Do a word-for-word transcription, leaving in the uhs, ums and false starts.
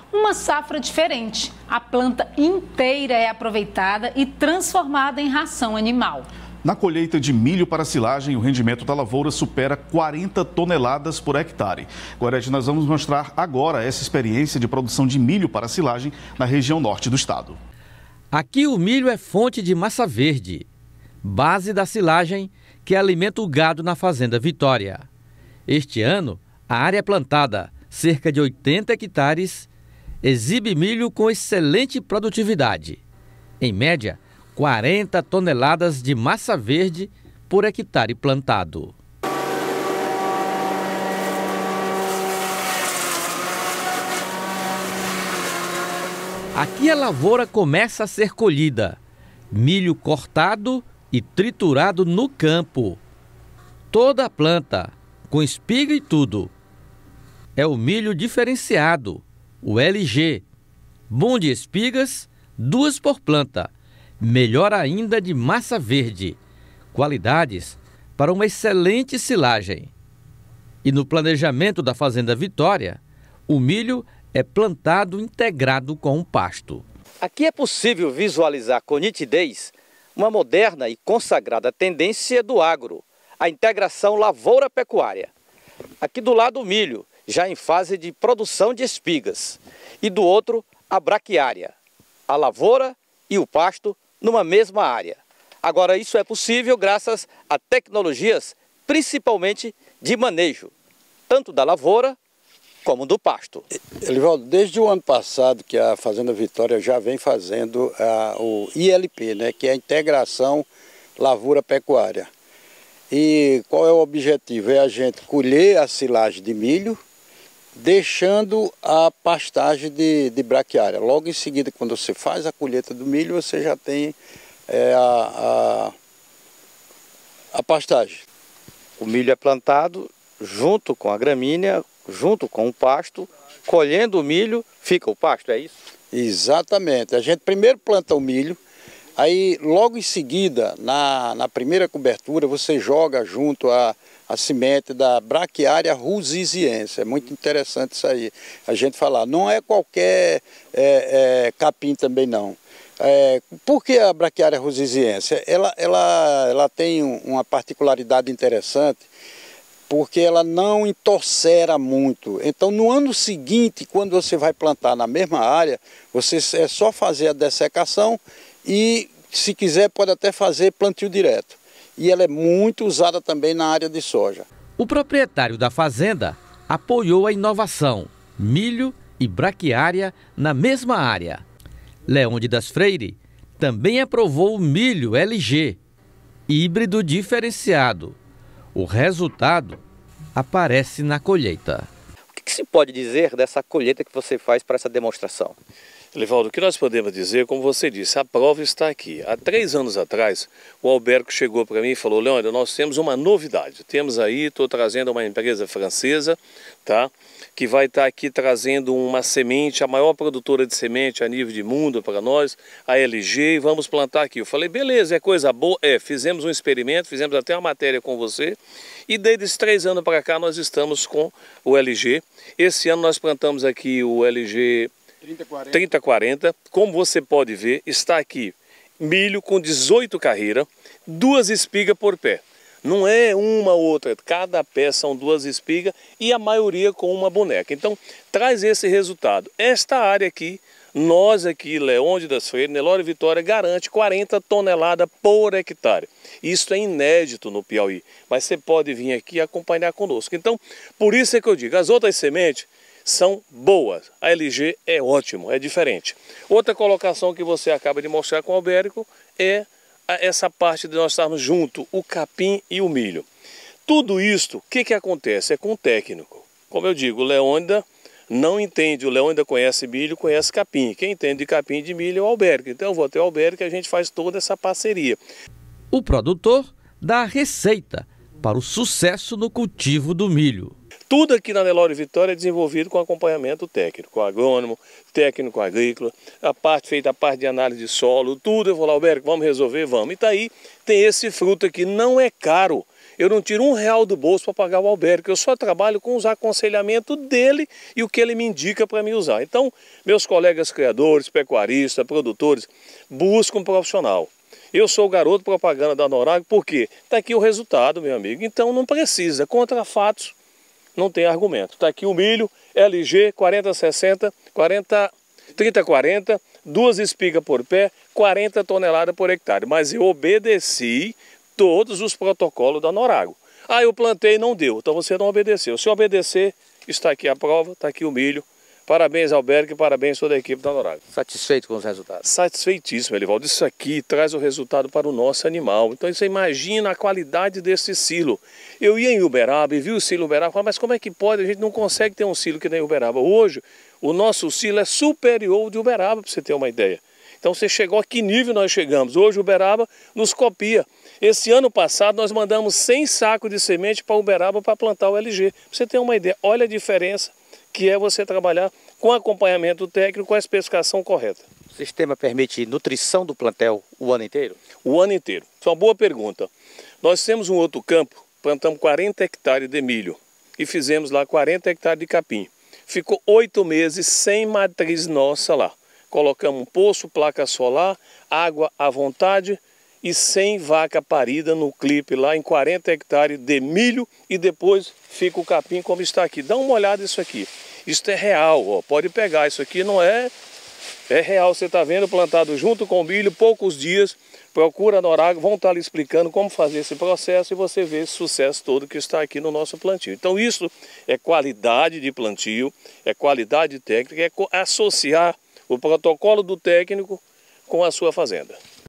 uma safra diferente. A planta inteira é aproveitada e transformada em ração animal. Na colheita de milho para silagem, o rendimento da lavoura supera quarenta toneladas por hectare. Gorete, nós vamos mostrar agora essa experiência de produção de milho para silagem na região norte do estado. Aqui o milho é fonte de massa verde, base da silagem que alimenta o gado na Fazenda Vitória. Este ano, a área plantada, cerca de oitenta hectares, exibe milho com excelente produtividade. Em média, quarenta toneladas de massa verde por hectare plantado. Aqui a lavoura começa a ser colhida. Milho cortado e triturado no campo. Toda a planta, com espiga e tudo. É o milho diferenciado, o L G. Bom de espigas, duas por planta. Melhor ainda de massa verde, qualidades para uma excelente silagem. E no planejamento da Fazenda Vitória, o milho é plantado integrado com um pasto. Aqui é possível visualizar com nitidez uma moderna e consagrada tendência do agro, a integração lavoura-pecuária. Aqui do lado o milho, já em fase de produção de espigas, e do outro a braquiária, a lavoura e o pasto numa mesma área. Agora isso é possível graças a tecnologias, principalmente de manejo, tanto da lavoura como do pasto. Elivaldo, desde o ano passado que a Fazenda Vitória já vem fazendo a, o I L P, né, que é a integração lavoura-pecuária. E qual é o objetivo? É a gente colher a silagem de milho, deixando a pastagem de, de braquiária. Logo em seguida, quando você faz a colheita do milho, você já tem é, a, a, a pastagem. O milho é plantado junto com a gramínea, junto com o pasto, colhendo o milho, fica o pasto, é isso? Exatamente. A gente primeiro planta o milho, aí logo em seguida, na, na primeira cobertura, você joga junto a a semente da braquiária rusiziense. É muito interessante isso aí, a gente falar. Não é qualquer é, é, capim também não. É, por que a braquiária rusiziense? Ela, ela, ela tem uma particularidade interessante, porque ela não entorcera muito. Então no ano seguinte, quando você vai plantar na mesma área, você é só fazer a dessecação e, se quiser, pode até fazer plantio direto. E ela é muito usada também na área de soja. O proprietário da fazenda apoiou a inovação, milho e braquiária na mesma área. Leônidas Freire também aprovou o milho L G, híbrido diferenciado. O resultado aparece na colheita. O que, que se pode dizer dessa colheita que você faz para essa demonstração? Elivaldo, o que nós podemos dizer, como você disse, a prova está aqui. Há três anos atrás, o Alberto chegou para mim e falou: Leônidas, nós temos uma novidade. Temos aí, estou trazendo uma empresa francesa, tá? Que vai estar aqui trazendo uma semente, a maior produtora de semente a nível de mundo para nós, a L G, e vamos plantar aqui. Eu falei, beleza, é coisa boa. É, fizemos um experimento, fizemos até uma matéria com você, e desde esses três anos para cá nós estamos com o L G. Esse ano nós plantamos aqui o L G trinta quarenta, como você pode ver, está aqui milho com dezoito carreiras, duas espigas por pé. Não é uma ou outra, cada pé são duas espigas e a maioria com uma boneca. Então, traz esse resultado. Esta área aqui, nós aqui, Leônidas Freire, Nelore Vitória, garante quarenta toneladas por hectare. Isso é inédito no Piauí, mas você pode vir aqui e acompanhar conosco. Então, por isso é que eu digo, as outras sementes são boas. A L G é ótimo, é diferente. Outra colocação que você acaba de mostrar com o Albérico é essa parte de nós estarmos junto, o capim e o milho. Tudo isto, o que, que acontece? É com o técnico. Como eu digo, o Leônidas não entende, o Leônidas conhece milho, conhece capim. Quem entende de capim e de milho é o Albérico. Então eu vou até o Albérico e a gente faz toda essa parceria. O produtor dá a receita para o sucesso no cultivo do milho. Tudo aqui na Nelore Vitória é desenvolvido com acompanhamento técnico, agrônomo, técnico agrícola, a parte feita a parte de análise de solo, tudo. Eu vou lá, Alberto, vamos resolver, vamos. E tá aí, tem esse fruto aqui, não é caro. Eu não tiro um real do bolso para pagar o Alberto, eu só trabalho com os aconselhamentos dele e o que ele me indica para me usar. Então, meus colegas criadores, pecuaristas, produtores, buscam um profissional. Eu sou o garoto propaganda da Norago, por quê? Está aqui o resultado, meu amigo. Então não precisa, contra fatos não tem argumento. Está aqui o milho L G quarenta sessenta, trinta quarenta, duas espigas por pé, quarenta toneladas por hectare. Mas eu obedeci todos os protocolos da Norago. Ah, eu plantei e não deu, então você não obedeceu. Se obedecer, está aqui a prova, está aqui o milho. Parabéns, Alberto, e parabéns a toda a equipe da Norago. Satisfeito com os resultados? Satisfeitíssimo, Elivaldo. Isso aqui traz o resultado para o nosso animal. Então você imagina a qualidade desse silo. Eu ia em Uberaba e vi o silo Uberaba e falei, mas como é que pode? A gente não consegue ter um silo que nem Uberaba. Hoje, o nosso silo é superior ao de Uberaba, para você ter uma ideia. Então você chegou a que nível nós chegamos? Hoje o Uberaba nos copia. Esse ano passado nós mandamos cem sacos de semente para Uberaba para plantar o L G. Para você ter uma ideia, olha a diferença que é você trabalhar com acompanhamento técnico, com a especificação correta. O sistema permite nutrição do plantel o ano inteiro? O ano inteiro. Isso é uma boa pergunta. Nós temos um outro campo, plantamos quarenta hectares de milho e fizemos lá quarenta hectares de capim. Ficou oito meses sem matriz nossa lá. Colocamos um poço, placa solar, água à vontade e sem vaca parida no clipe lá em quarenta hectares de milho e depois fica o capim como está aqui. Dá uma olhada nisso aqui. Isso é real, ó. Pode pegar. Isso aqui não é... É real, você está vendo, plantado junto com o milho, poucos dias. Procura a Norago, vão estar lhe explicando como fazer esse processo e você vê esse sucesso todo que está aqui no nosso plantio. Então isso é qualidade de plantio, é qualidade técnica, é associar o protocolo do técnico com a sua fazenda.